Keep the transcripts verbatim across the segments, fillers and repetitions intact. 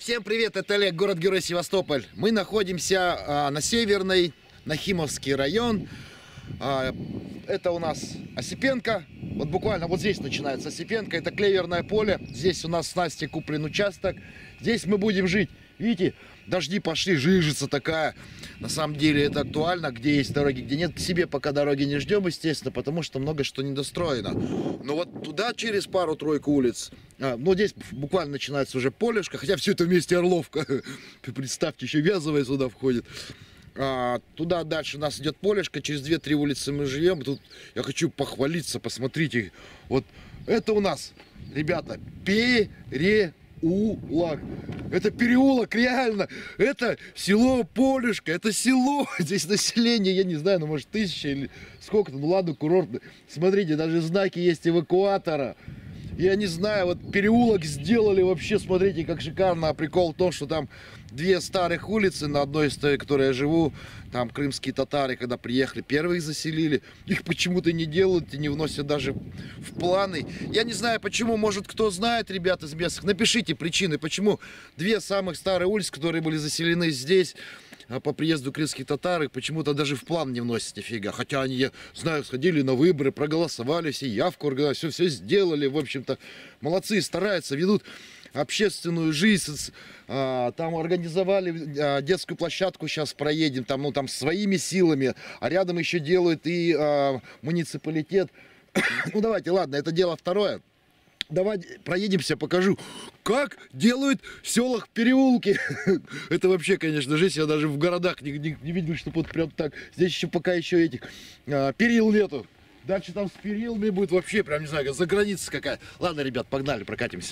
Всем привет, это Олег, город-герой Севастополь. Мы находимся а, на Северной, Нахимовский район. а, Это у нас Осипенко. Вот буквально вот здесь начинается Осипенко. Это клеверное поле. Здесь у нас с Настей куплен участок. Здесь мы будем жить. Видите, дожди пошли, жижица такая. На самом деле это актуально, где есть дороги, где нет. К себе пока дороги не ждем, естественно, потому что много что недостроено. Но вот туда через пару-тройку улиц, а, ну здесь буквально начинается уже полешко, хотя все это вместе Орловка. Представьте, еще Вязовая сюда входит. А, туда дальше у нас идет полешко, через две-три улицы мы живем. Тут я хочу похвалиться, посмотрите. Вот это у нас, ребята, пере... Улак. Это переулок, реально. Это село Полюшка. Это село. Здесь население, я не знаю, ну может тысяча или сколько-то. Ну ладно, курортно. Смотрите, даже знаки есть эвакуатора. Я не знаю, вот переулок сделали вообще, смотрите, как шикарно. А прикол в том, что там две старых улицы, на одной из той, в которой я живу, там крымские татары, когда приехали, первых заселили. Их почему-то не делают и не вносят даже в планы. Я не знаю, почему, может, кто знает, ребята из местных, напишите причины, почему две самых старые улицы, которые были заселены здесь, по приезду крымских татар, почему-то даже в план не вносят нифига. Хотя они, я знаю, сходили на выборы, проголосовали, все явку организовали, все, все сделали, в общем-то. Молодцы, стараются, ведут общественную жизнь. Там организовали детскую площадку, сейчас проедем, там, ну, там своими силами. А рядом еще делают и а, муниципалитет. Ну давайте, ладно, это дело второе. Давайте проедемся, покажу, как делают в селах переулки. Это вообще, конечно, жизнь. Я даже в городах не, не, не видел, что вот прям так. Здесь еще пока еще этих а, перил нету. Дальше там с перилами будет вообще, прям не знаю, за границей какая. Ладно, ребят, погнали, прокатимся.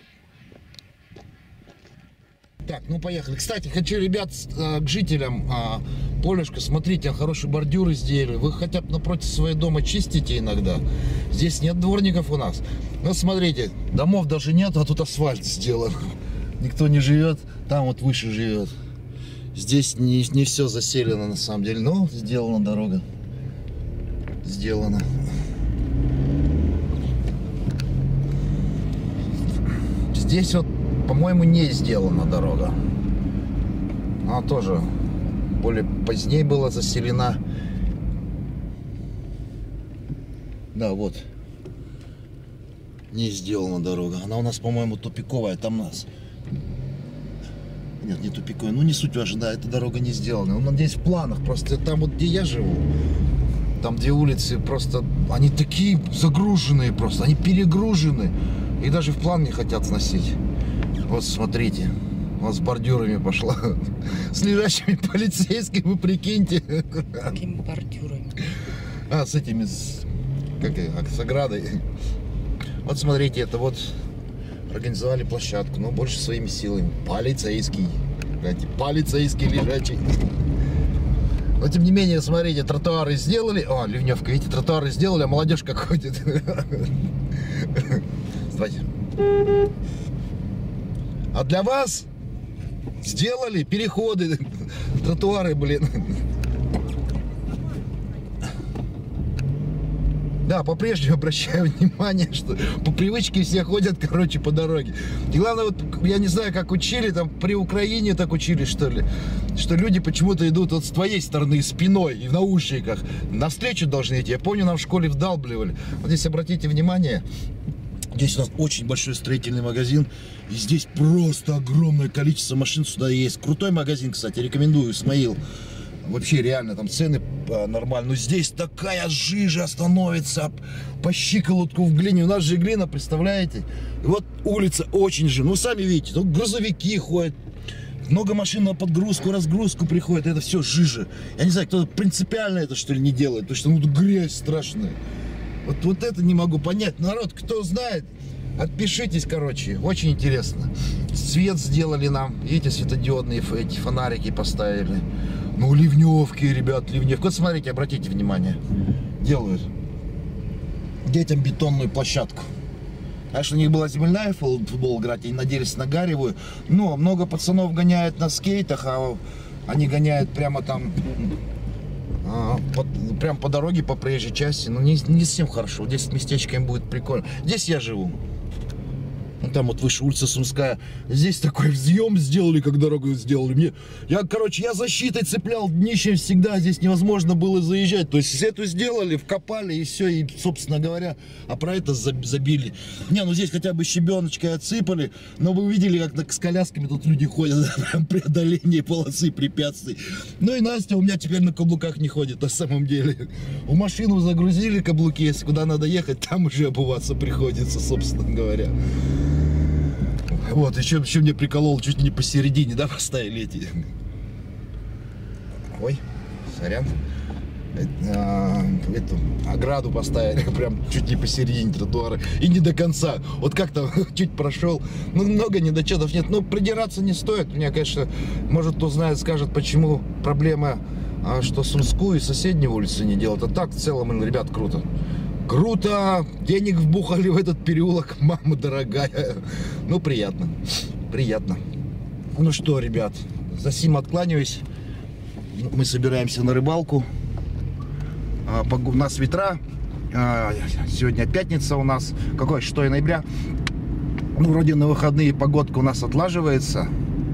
Так, ну поехали. Кстати, хочу, ребят, к жителям а, Полюшка, смотрите, хорошие бордюры сделали. Вы хотя бы напротив своего дома чистите иногда. Здесь нет дворников у нас. Ну, смотрите, домов даже нет, а тут асфальт сделан. Никто не живет, там вот выше живет. Здесь не, не все заселено на самом деле, но сделана дорога. Сделана. Здесь вот, по-моему, не сделана дорога. Она тоже более позднее была заселена. Да, вот. Не сделана дорога. Она у нас, по-моему, тупиковая. Там у нас... Нет, не тупиковая. Ну, не суть важна. Да, эта дорога не сделана. Ну, надеюсь, в планах. Просто там вот, где я живу, там две улицы просто... Они такие загруженные просто. Они перегружены. И даже в план не хотят сносить. Вот смотрите, вот с бордюрами пошла, с лежащими полицейскими, прикиньте. Какими бордюрами? А, с этими, с, как, как, с оградой. Вот смотрите, это вот организовали площадку, но больше своими силами. Полицейский, знаете, полицейский лежачий. Но тем не менее, смотрите, тротуары сделали. О, ливневка, видите, тротуары сделали, а молодежь как ходит. Давайте. А для вас сделали переходы, тротуары, блин. Да, по-прежнему обращаю внимание, что по привычке все ходят, короче, по дороге. И главное, вот, я не знаю, как учили, там при Украине так учили, что ли, что люди почему-то идут вот с твоей стороны, спиной и в наушниках. Навстречу должны идти. Я помню, нам в школе вдалбливали. Вот здесь обратите внимание. Здесь у нас очень большой строительный магазин. И здесь просто огромное количество машин сюда есть. Крутой магазин, кстати, рекомендую, Исмаил. Вообще реально, там цены нормальные. Но здесь такая жижа становится по щиколотку в глине. У нас же глина, представляете? И вот улица очень жирная. Ну, сами видите, тут грузовики ходят. Много машин на подгрузку, разгрузку приходит. Это все жижа. Я не знаю, кто-то принципиально это, что ли, не делает. Потому что ну, тут грязь страшная. Вот, вот это не могу понять. Народ, кто знает, отпишитесь, короче. Очень интересно. Свет сделали нам. Видите, светодиодные эти фонарики поставили. Ну, ливневки, ребят, ливневки. Вот смотрите, обратите внимание. Делают детям бетонную площадку. Конечно, у них была земляная футбол играть, они надеялись на гаревую. Но много пацанов гоняют на скейтах, а они гоняют прямо там... А, по, прям по дороге, по проезжей части. Ну, не, не совсем хорошо. Здесь с местечками будет прикольно. Здесь я живу. Ну, там вот выше улица Сумская. Здесь такой взъем сделали, как дорогу сделали. Мне, я, короче, я защитой цеплял днищем всегда. Здесь невозможно было заезжать. То есть эту сделали, вкопали и все. И, собственно говоря, а про это забили. Не, ну здесь хотя бы щебеночкой отсыпали. Но вы видели, как с колясками тут люди ходят. Прям преодоление полосы препятствий. Ну и Настя у меня теперь на каблуках не ходит, на самом деле. В машину загрузили каблуки. Если куда надо ехать, там уже обуваться приходится, собственно говоря. Вот, еще, еще мне приколол, чуть не посередине, да, поставили эти. Ой, сорян. А, эту ограду поставили, прям чуть не посередине тротуара. И не до конца. Вот как-то чуть прошел. Ну, много недочетов нет. Но придираться не стоит. Меня, конечно, может, кто знает, скажет, почему проблема, что Сумскую и соседнюю улицу не делают. А так, в целом, ребят, круто. Круто! Денег вбухали в этот переулок, мама дорогая. Ну, приятно. Приятно. Ну что, ребят, за сим откланяюсь. Мы собираемся на рыбалку. У нас ветра. Сегодня пятница у нас. Какое? шестое ноября. Ну, вроде на выходные погодка у нас отлаживается.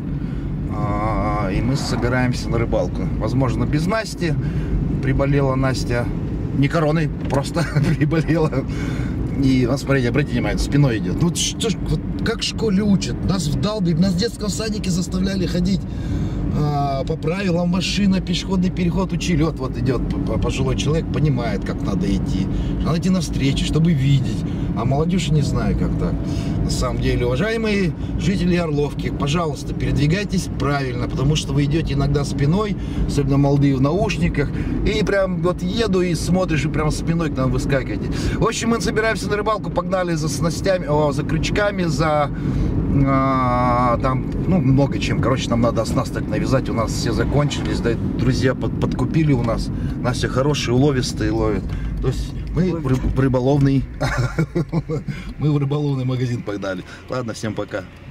И мы собираемся на рыбалку. Возможно, без Насти. Приболела Настя. Не короной, просто приболела. И, вот смотрите, обратите внимание, спиной идет. Ну, что ж, вот как в школе учат? Нас вдалбливают, нас в детском садике заставляли ходить а, по правилам машина, пешеходный переход учили. Вот, вот идет пожилой человек, понимает, как надо идти. Надо идти навстречу, чтобы видеть. А молодежь не знаю, как так. На самом деле, уважаемые жители Орловки, пожалуйста, передвигайтесь правильно, потому что вы идете иногда спиной, особенно молодые в наушниках, и прям вот еду и смотришь, и прям спиной к нам выскакиваете. В общем, мы собираемся на рыбалку, погнали за снастями, о, за крючками, за а, там, ну, много чем. Короче, нам надо оснасток навязать, у нас все закончились, да, друзья под, подкупили у нас. Настя хорошие, уловистые ловят. То есть мы в, рыб, в рыболовный, мы в рыболовный магазин погнали. Ладно, всем пока.